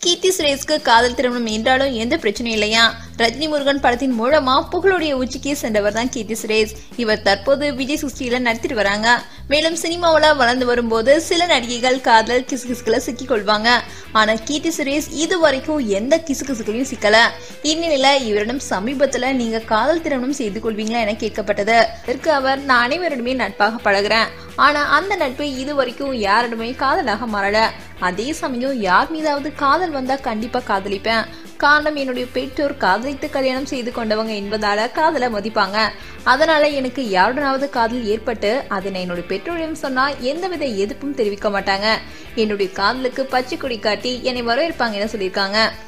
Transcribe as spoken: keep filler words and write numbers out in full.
கீர்த்தி சுரேஷ்க்கு காதல் திருமணம் என்றாலும் எந்த பிரச்சனையும் இல்லையா? ரஜினி முருகன் படத்தின் மூலமா புகழுடைய உச்சிக்கு சென்றவர் தான் கீர்த்தி சுரேஷ். இவர் தற்போது விஜய் சிக்ஸ்டில நடித்திட்டு வராங்க. மேலும் சினிமாவில வளர்ந்து வரும்போது சில நடிகைகள் காதல் கிசுகிசுக்களை சிக்கிக் கொள்வாங்க. ஆனா கீர்த்தி சுரேஷ் இது வரைக்கும் எந்த கிசுகிசுக்களையும் சிக்கல. இந்நிலையில இவரிடம் சமீபத்துல நீங்க காதல் திருமணம் செய்து கொள்வீங்களா என கேட்கப்பட்டது. இதற்கு அவர், நான் அனைவரிடமே நட்பாக பழகுறேன், ஆனா அந்த நட்பு இது வரைக்கும் யாரிடமே காதலாக மாறல. அதே சமயம் யார் மீதாவது காதல் வந்தா கண்டிப்பா காதலிப்பேன். காரணம், என்னுடைய பெற்றோர் காதலித்து கல்யாணம் செய்து கொண்டவங்க என்பதால காதலை மதிப்பாங்க. அதனால எனக்கு யாருடனாவது காதல் ஏற்பட்டு அதனை என்னுடைய பெற்றோரிடம் சொன்னா எந்தவித எதிர்ப்பும் தெரிவிக்க மாட்டாங்க. என்னுடைய காதலுக்கு பச்சை கொடி காட்டி என்னை வரவேற்பாங்க என சொல்லியிருக்காங்க.